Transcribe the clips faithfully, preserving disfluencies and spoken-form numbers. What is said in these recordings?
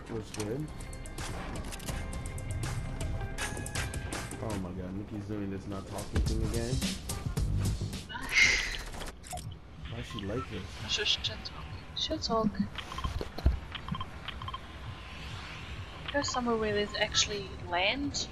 What's good? Oh my god, Nikki's doing this not talking thing again. Why is she like this? She'll talk. She'll talk. Go somewhere where there's actually land.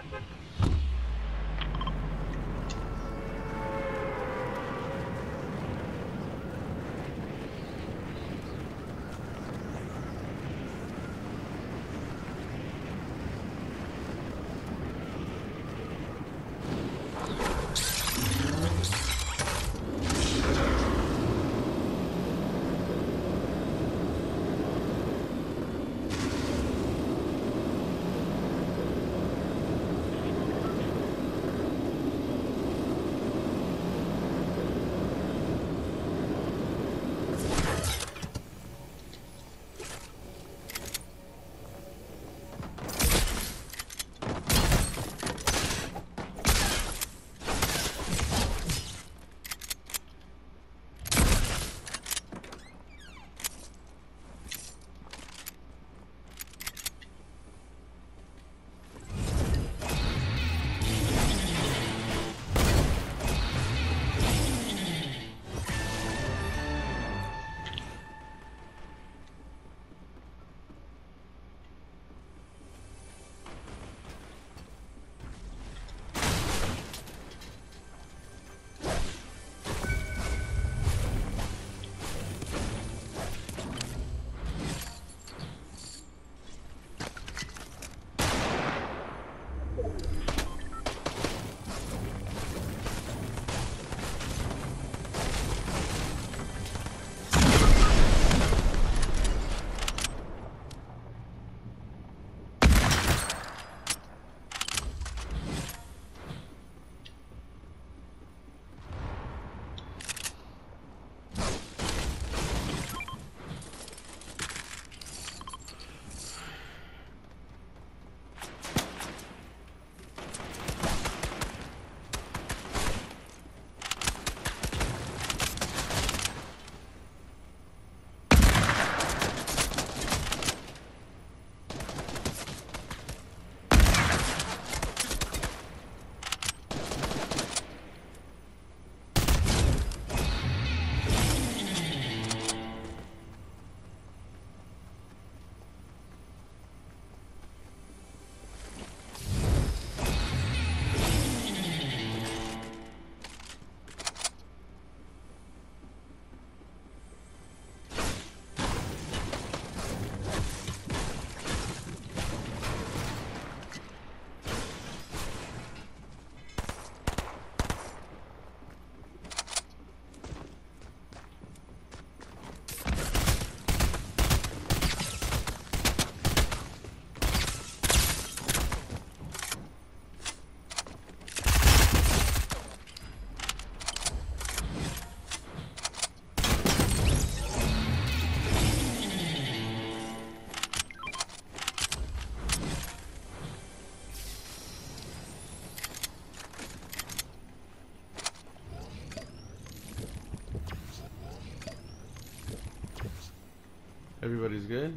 Everybody's good?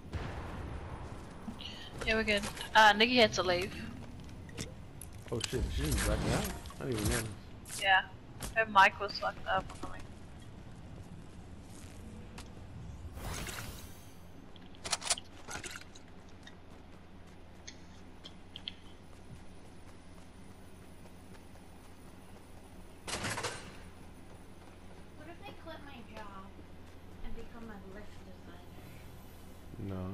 Yeah, we're good. Uh, Nikki had to leave. Oh shit, she just blacked out? I didn't even know. Yeah. Her mic was fucked up or something. What if they quit my job and become a lift designer? No.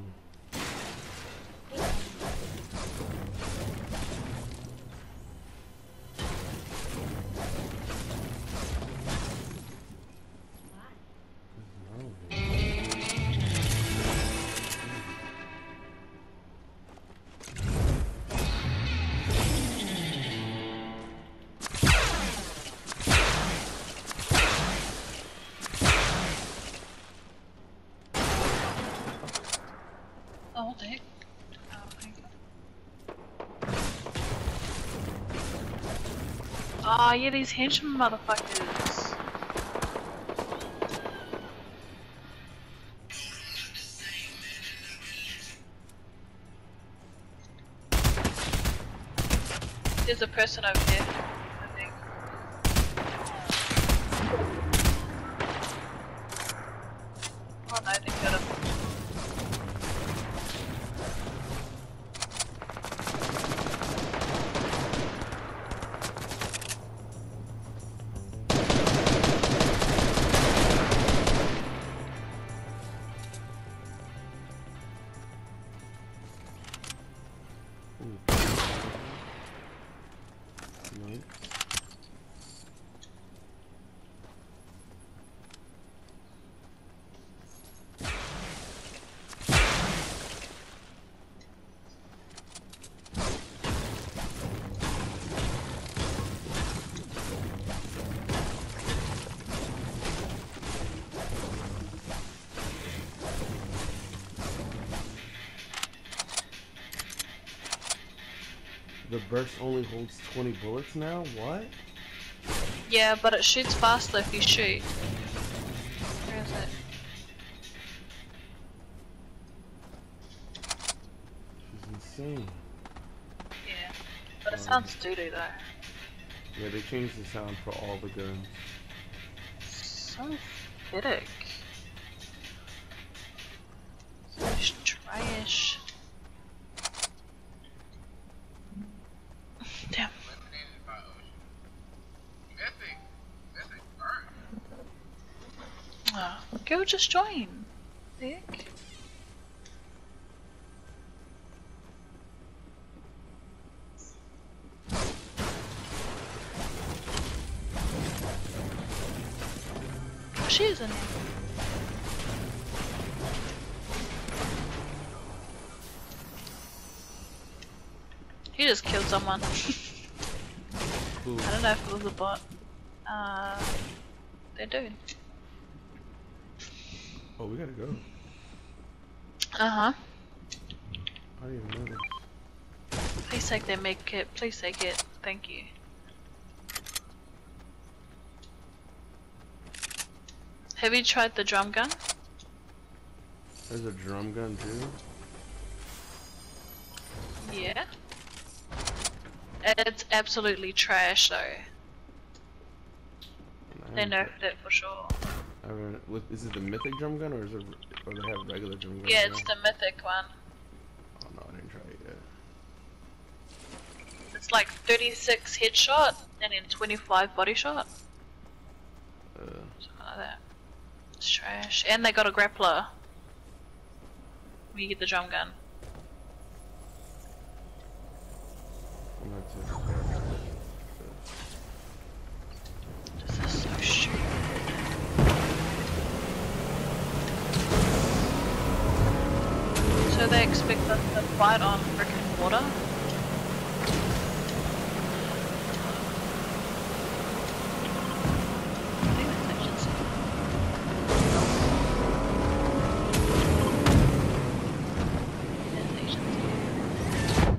Oh, what the heck? Oh, thank you. Oh, yeah, these henchman motherfuckers. There's a person over there, I think. Oh no, they got him. The burst only holds twenty bullets now? What? Yeah, but it shoots faster if you shoot. Where is it? She's insane. Yeah. But it Um, sounds doo-doo though. Yeah, they changed the sound for all the guns. So pathetic. So trash. Damn. Oh, go just join. Dick. She is in here. He just killed someone. Ooh. I don't know if it was a bot. Uh, they're doing. Oh, we gotta go. Uh huh. I didn't even know this. Please take their med kit. Please take it. Thank you. Have you tried the drum gun? There's a drum gun too? Yeah. It's absolutely trash though. I They haven't nerfed it for sure. tried- I haven't- what- Is it the mythic drum gun or is it, or they have regular drum guns? Yeah, now? it's the mythic one. Oh no, I didn't try it yet. It's like thirty-six headshot and then twenty-five body shot. Uh, Something like that. It's trash. And they got a grappler. When you get the drum gun. I'm not too. This is so stupid. So they expect us to fight on frickin' water? I think that's agency. That's agency.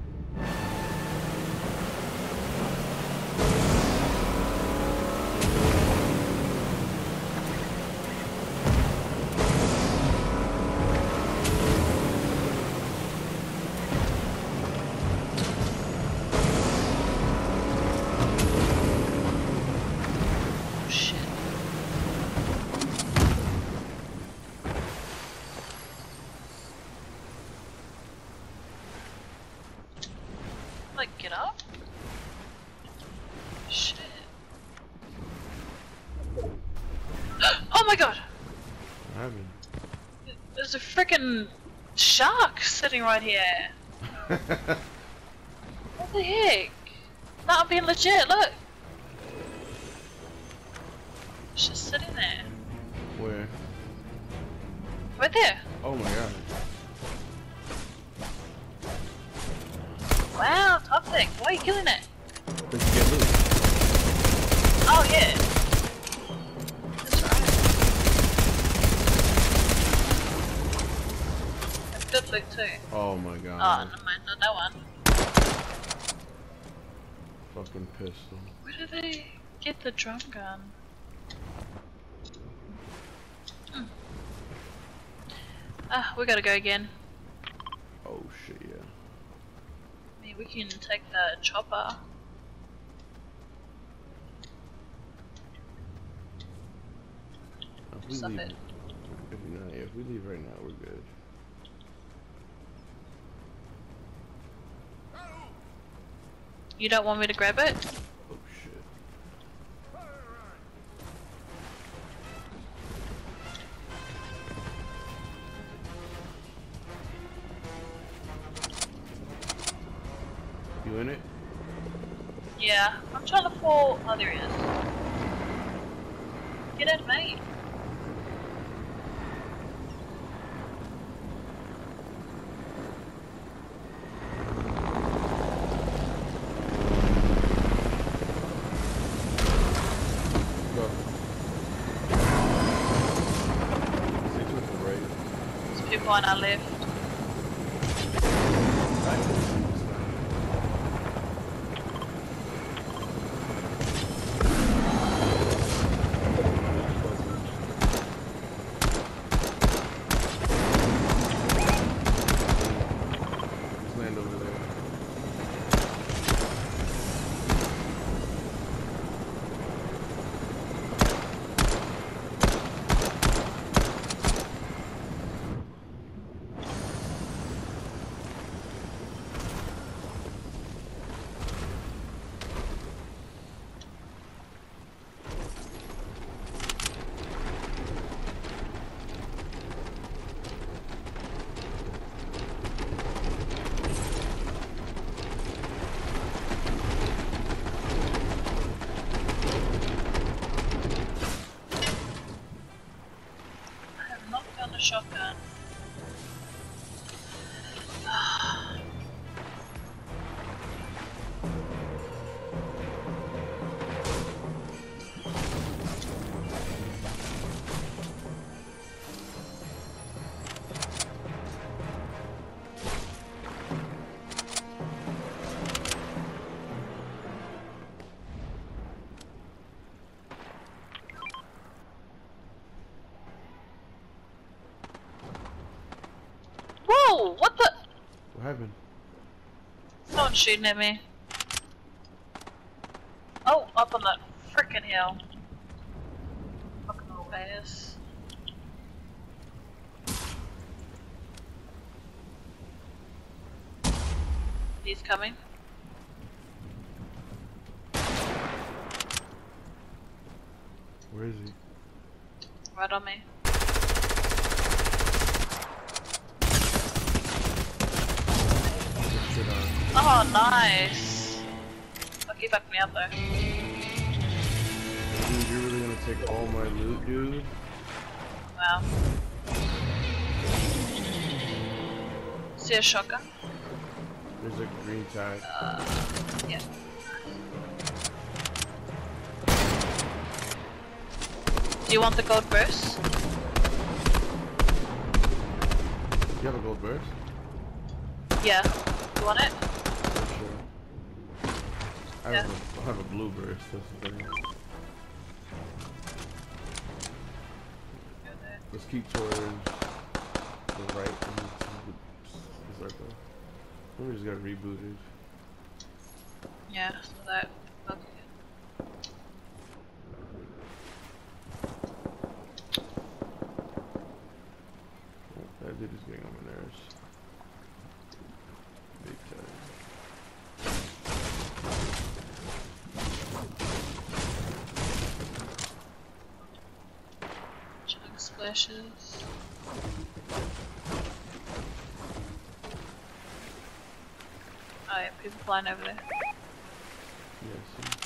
Oh shit. Like, get up? Shit. Oh my god! What happened? There's a freaking shark sitting right here. What the heck? No, I'm being legit, look! It's just sitting there. Where? Right there. Oh my god. Wow, top thing. Why are you killing it? Let's get loose. Oh yeah. That's right. That's good look too. Oh my god. Oh, never mind, not that one. Fucking pistol. Where did they get the drum gun? Hmm. Ah, we gotta go again. Oh shit, yeah. Me mean, we can take the chopper. If we Stuff leave, it. if, no, yeah, if we leave right now, we're good. You don't want me to grab it? Oh shit. You in it? Yeah. I'm trying to fall. Oh, there he is. Get it, mate. Go. Stay to the right. There's people on our left. Right. Just land over there. I have knocked down the shotgun. Whoa! What the? What happened? Someone's shooting at me. Oh, up on that frickin' hill. Fucking little ass. He's coming. Where is he? Right on me. Get shit on. Oh, nice. Fuck, he fucked me up though. Dude, you're really gonna take all my loot, dude? Wow. See a shotgun? There's a green tag. Uh, yeah. Do you want the gold burst? You have a gold burst? Yeah. You want it? For sure. I have, a, I have a blue burst, that's the thing. Let's keep towards the right and the circle. Then we just got rebooted. Yeah, so that. That's good. Oh, that dude is getting on my nerves. Big time. Chug splashes. Oh yeah, people flying over there. Yes.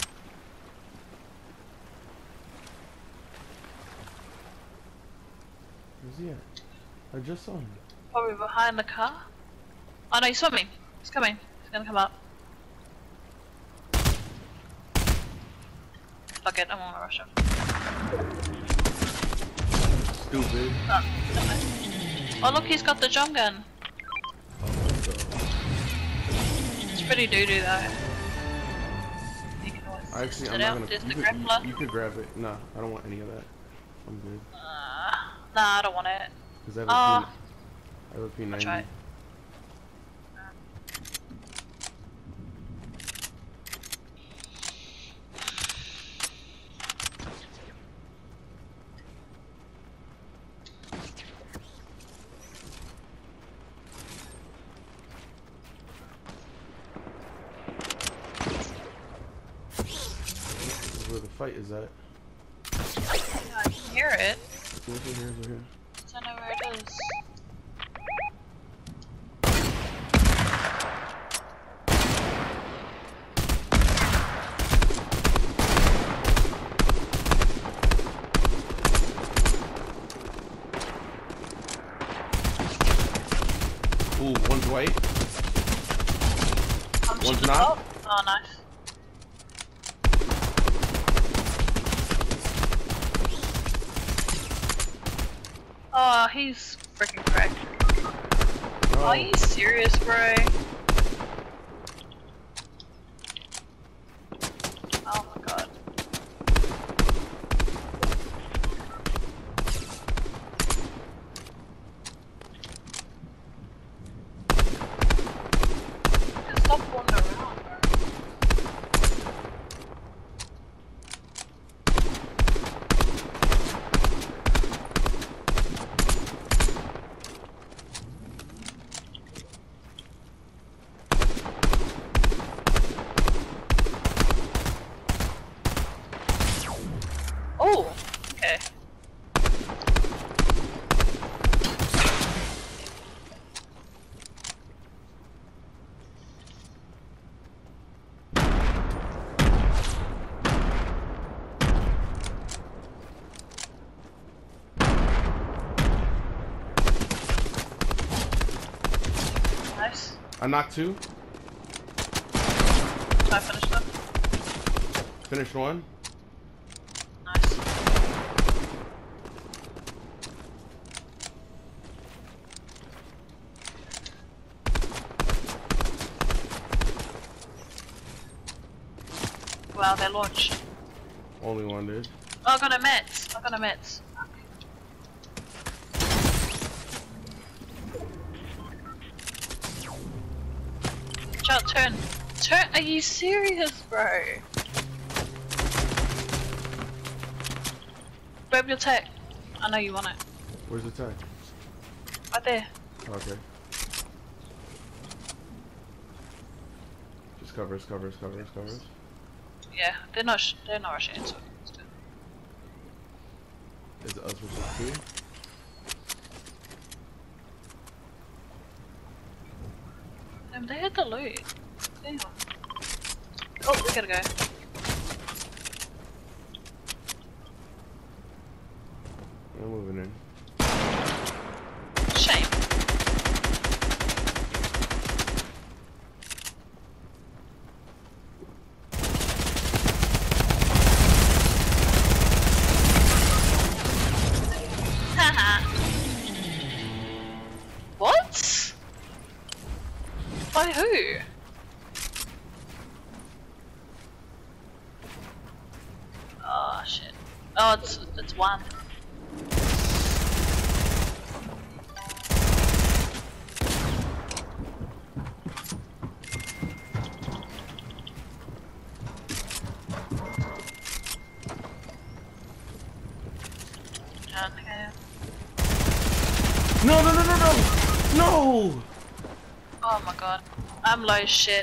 Where's he at? I just saw him. Probably behind the car. Oh no, he's swimming. He's coming. He's gonna come up. Fuck it, I'm gonna rush him. Stupid. Oh, never. Oh look, he's got the jump gun. It's pretty doo-doo though. You can always Actually, sit I'm not out. gonna. There's You the could, grappler. you, you could grab it. Nah, I don't want any of that. I'm good. Uh, nah, I don't want it. Cause I have a Oh. P, I have a P ninety. I'll try it. fight is that? Yeah, I can hear it. Where's it here? Where's it here? I don't know where it is. Ooh, one's white. I'm One's just not? top. Oh, nice. Oh, he's freaking cracked. Oh. Are you serious, bro? Oh my god. Just stop wandering around, bro. Oh, okay. Nice. I knocked two. Did I finish them? Finished one. Nice. Wow, they launched. Only one, dude. Oh, I got a Mets. I got a Mets. Shut, turn. Turn. Are you serious, bro? Grab your tech. I know you want it. Where's the tag? Right there. Okay. Just covers, covers, covers, covers. Yeah, they're not. Sh they're not rushing into it. It's good. Is it us versus two? Damn, they had the loot. Damn. Oh, we gotta go. I'm moving in. Shame. Haha. What? By who? Oh shit. Oh, it's it's one. Okay. No, no, no, no, no! No! Oh my god. I'm low as shit.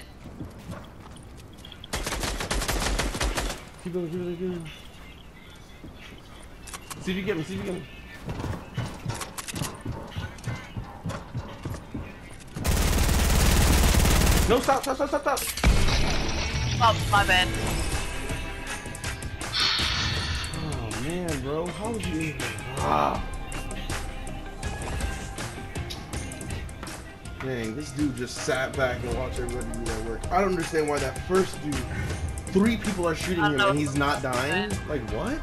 Keep going, keep going, keep going. See if you get me, see if you get me. No, stop, stop, stop, stop, stop! Oh, my bad. Oh man, bro, how would you even... Ah! Dang, this dude just sat back and watched everybody do their work. I don't understand why that first dude, three people are shooting I him know. and he's not dying. Like, what?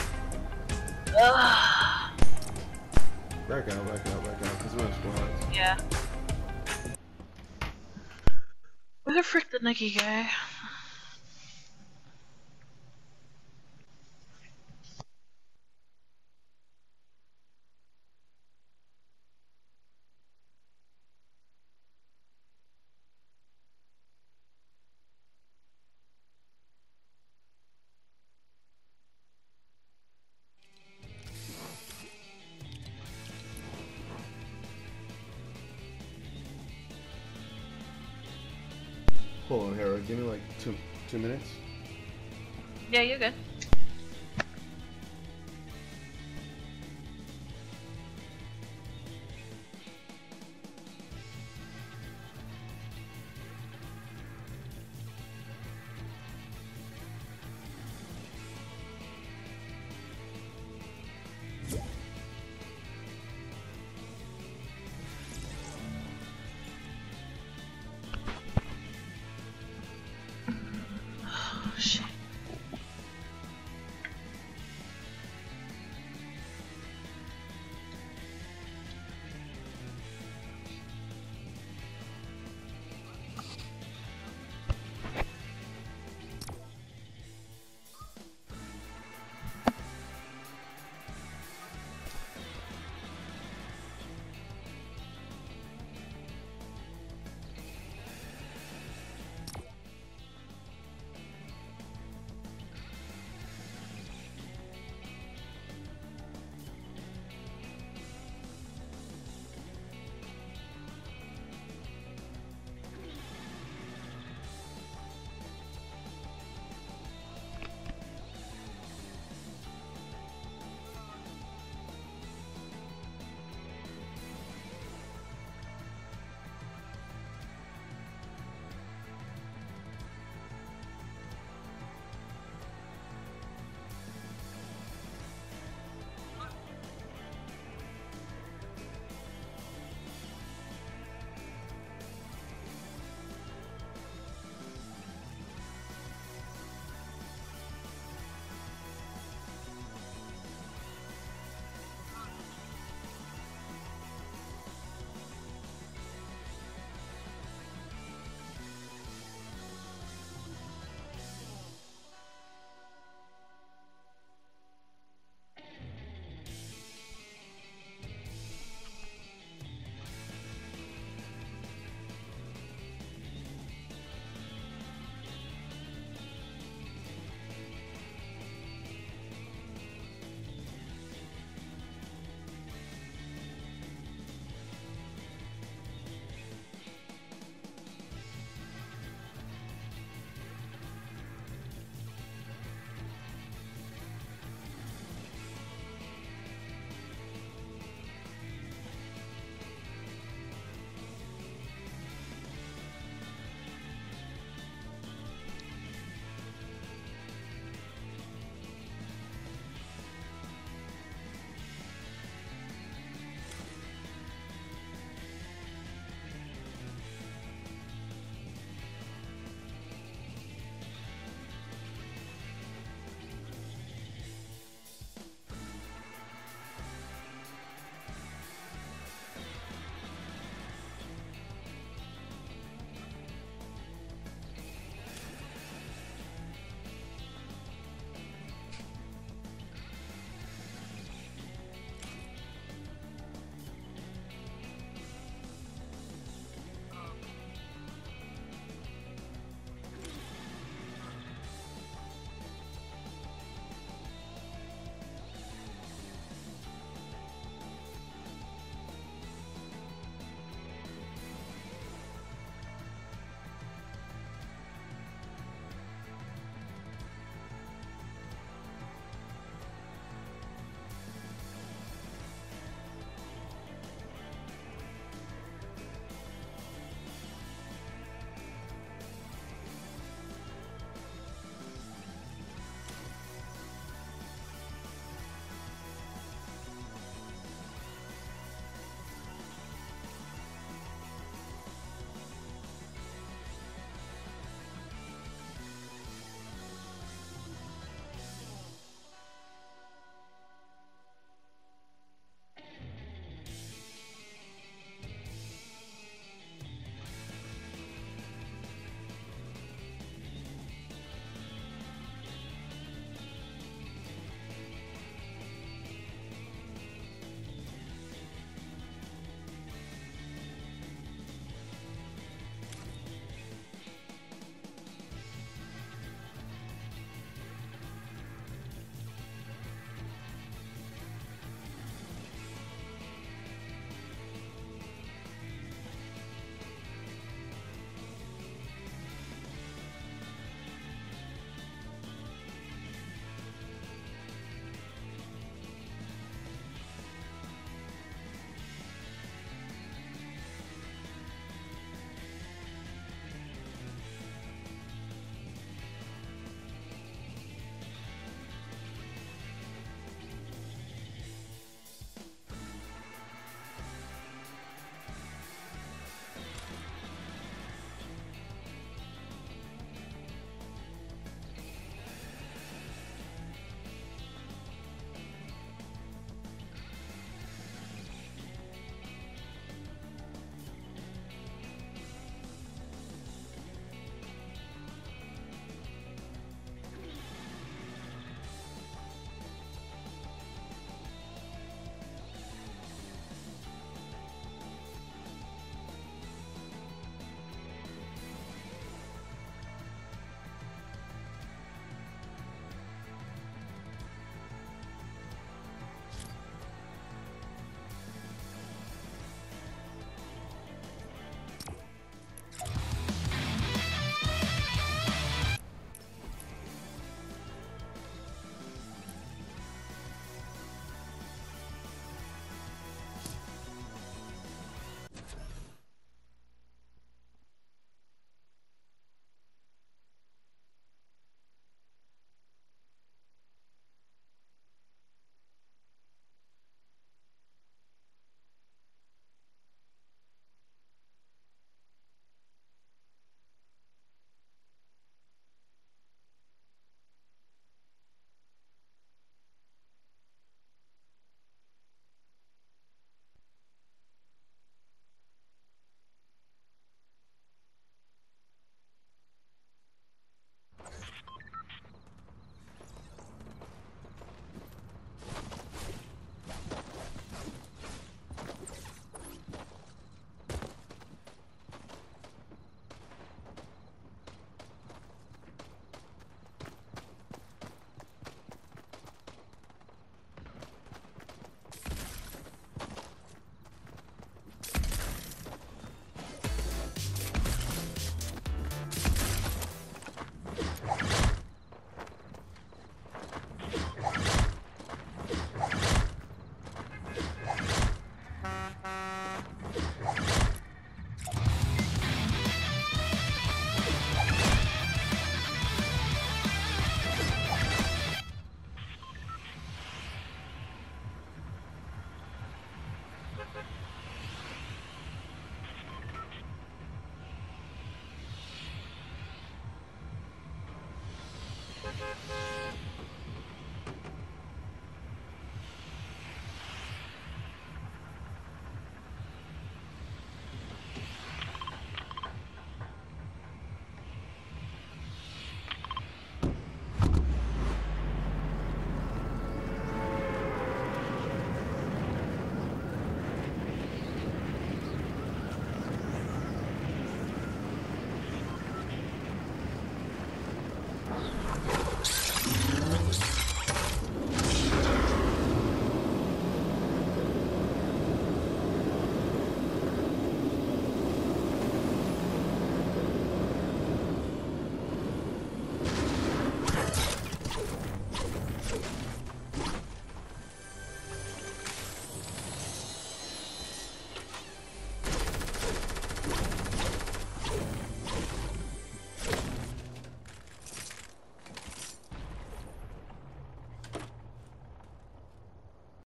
Ugh. Back out, back out, back out, because we're in squads. Yeah. Where the frick did Nikki go? Hold on, Harold, give me like two, two minutes. Yeah, you're good.